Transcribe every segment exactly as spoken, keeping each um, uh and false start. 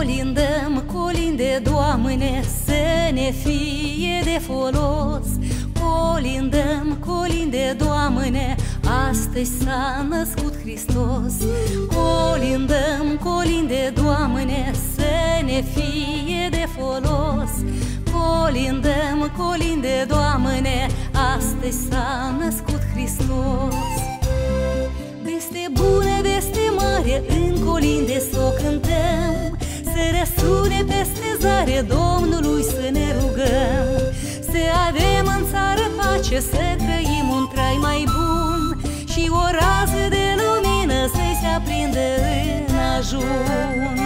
Colindăm, colinde, Doamne, să ne fie de folos. Colindăm, colinde, Doamne, astăzi s-a născut Hristos. Colindăm, colinde, Doamne, să ne fie de folos. Colindăm, colinde, Doamne, astăzi s-a născut Hristos. Veste bună, veste mare, în colinde s-o cântăm, să răsune peste zare, Domnului să ne rugăm. Să avem în țară pace, să trăim un trai mai bun, și o rază de lumină să-i se aprindă în ajun.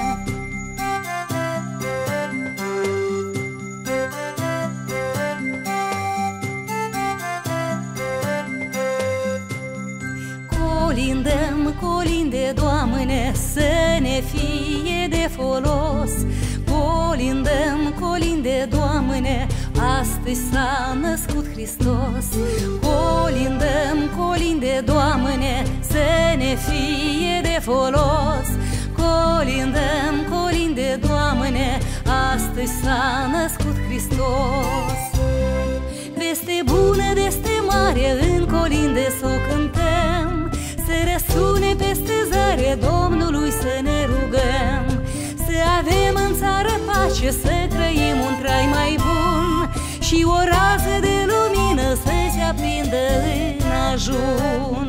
Colindăm, colinde, Doamne, să ne fie de folos. Colindăm, colinde, Doamne, astăzi s-a născut Hristos. Colindăm, colinde, Doamne, să ne fie de folos. Colindăm, colinde, Doamne, astăzi s-a născut Hristos. Veste bună, veste mare, în colinde s-o cântăm, să răsune peste zare, Domnului să ne rugăm. Să avem în țară pace, să trăim un trai mai bun, și o rază de lumină să se aprindă în ajun.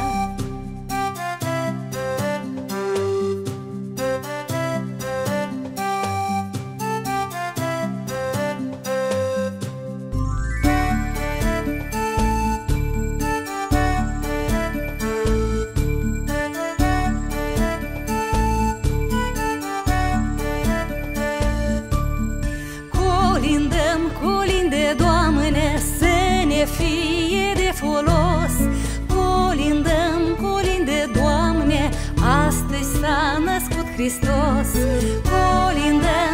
Colindăm, colinde, Doamne, să ne fie de folos. Colindăm, colinde, Doamne, astăzi s-a născut Hristos. Colindăm,